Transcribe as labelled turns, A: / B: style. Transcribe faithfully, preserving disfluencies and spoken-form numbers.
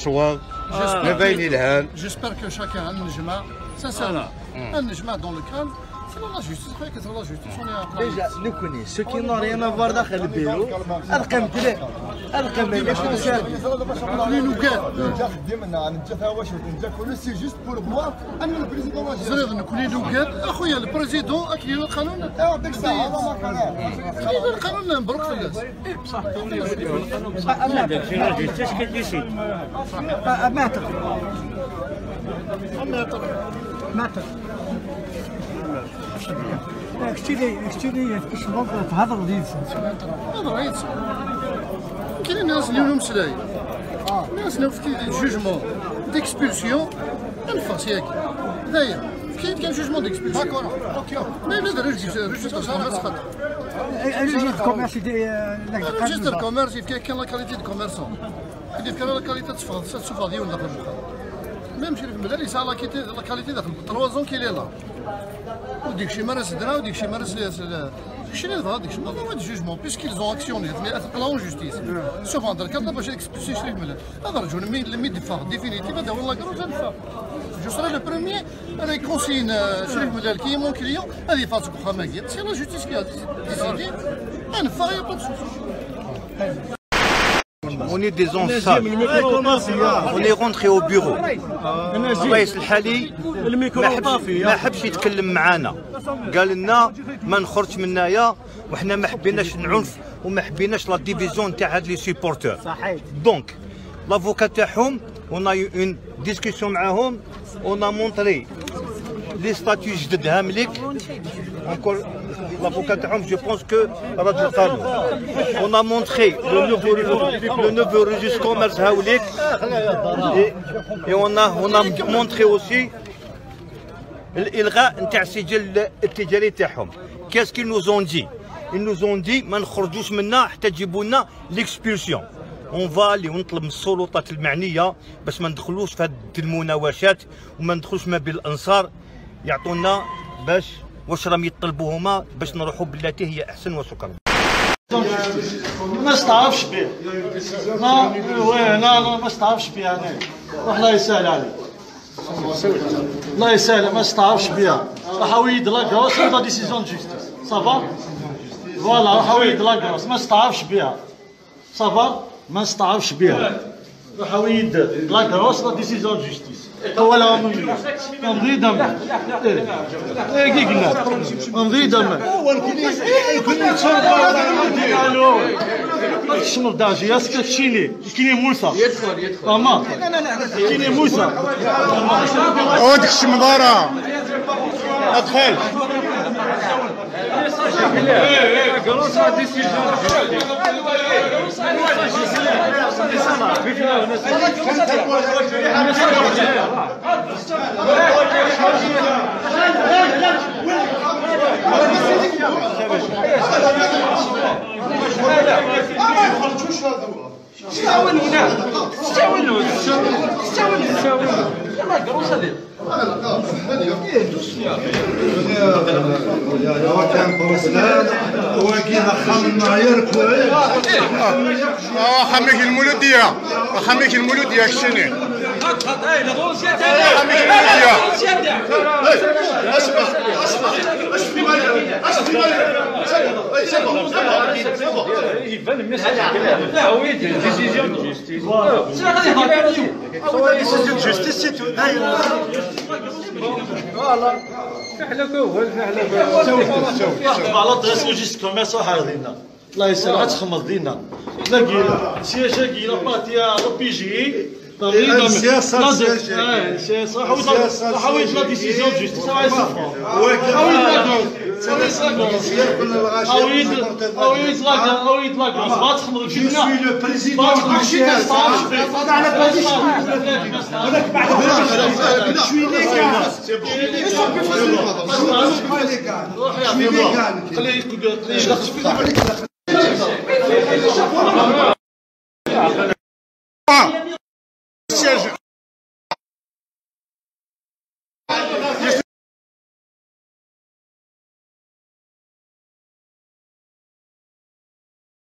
A: صواب ما باين الهان.
B: جيسبر كو شاكان نجمع سانسيرمون نجمع دون لو كالم. سينو لا جوستيس خويا كتر لا جوستيس اون
C: ديجا نو كوني سو كي نو ريان افوار داخل البيرو ارقام تلاقي ارقام ماليش مساعد
B: لي نوكال
D: نجا خدمنا نجا تا واش نجا كل سي جوست بور موا ان البريزيدون
B: زريد نكون لي نوكال اخويا البريزيدون اكيد القانون
D: اه ديك الساعه ما كان
B: القانون مبروك في الناس
E: بصح ما داك شي راجل حتى كديسيد
C: ماتر ماتر كشتي لي كشتي لي كيش تهضر ديالك
B: هضر عيط كاين ناس اللي لهم سلاي ناس اللي في جوجمون ديكسبولسيون انفاس ياك داير كاين كان جوجمون ديكسبولسيون داكور اوكي ما لا ريجستر ريجستر كوميرس خاطر
C: ريجستر كوميرس
B: ريجستر كوميرس كاين لا كاليتي دو كوميرسون كاين كان لا كاليتي تصفى ديال داخل المخا ميم شريف مداري سا لا كاليتي داخل ثلاثة زون كي لي لا وديك شي مارس درا وديك شي مارس شي اللي ظهر ديك شي ما دو جوجمون بيسكي زون اكسيوني لا جوستيس سوف هذا كان باش اكسبلسي شريف ملال هذا الرجل مي لي ديفار ديفينيتيف هذا هو لا كروج الفا جو سري لو بروميير انا كونسين شريف ملال كي مون كليون هذه فاتك خماكي سي لا جوستيس كي ديسيدي نفا يا با دو سوسي.
A: On est des ensembles. On est rentré au bureau. الرئيس الحالي ما حبش يتكلم معانا، قال لنا ما نخرج من هنايا وحنا ما حبيناش العنف وما حبيناش لا ديفيزيون تاع هاد لي سيبورتور.
C: صحيح.
A: دونك لافوكا تاعهم اون اي اون ديسكسيون معاهم اون ا مونطري لي ستاتيو جدد هامليك encore l'avocat تاعهم je pense que راجل قانون. On a montré le nouveau le nouveau registre commerce هاوليك et on a on a montré aussi الالغاء نتاع السجل التجاري تاعهم. Qu'est-ce qu'ils nous ont dit? Ils nous ont dit ما نخرجوش منا حتى تجيبوا لنا ليكسبولسيون. اون فالي ونطلب من السلطات المعنيه باش ما ندخلوش في هاد المناوشات وما ندخلوش ما بين الانصار يعطونا باش واش راهم يطلبوا هما باش نروحوا بالتي هي احسن وشكرا.
F: ما استعرفش بيه لا لا لا ما استعرفش بيه انا الله يسهل عليك الله يسهل ما استعرفش بيها راح اويد لا كروس لا ديسيزيون جوستيس صافا فوالا راح اويد لا كروس ما استعرفش بيها صافا ما استعرفش بيها راح اويد لا كروس لا ديسيزيون جوستيس ولا نمضي دم ايه كي قلنا نمضي دم كنا نتصور شنو داجي اسكت تشيلي كيني موسى يدخل يدخل ماما كيني موسى
D: او ديك الشمضاره ادخل
E: شاول هنا شاول شاول شاول يلا قروس هذه
D: هو كان بروسلان هو كيما خمنا يركو اه خميك المولوديه خميك المولوديه كشني
E: خط اي الغوصيه تاعي
D: خميك المولوديه
E: اسمع
D: اسمع اش في بالك اش في بالك
E: يبان المسج لا هو يدير ديسيزيون جوستيس
D: ديسيزيون جوستيس سي تو
E: فوالا فحلك هو فحلك
F: على الدرس ريجيست كوميرس وحاضرين الله يسهل عاد تخمض دينا تلاقي سياجه كي لاباتيا لابيجي
D: السياسه
F: السياسه حاولت لا ديسيزيون جوستيس حاولت حاولت حاولت لا حاولت لا ما تخمض
D: جو سوي لو بريزيدون دو شياس هذا على باليش هذاك بعد شوي لي كان
F: روح يا خليه يقول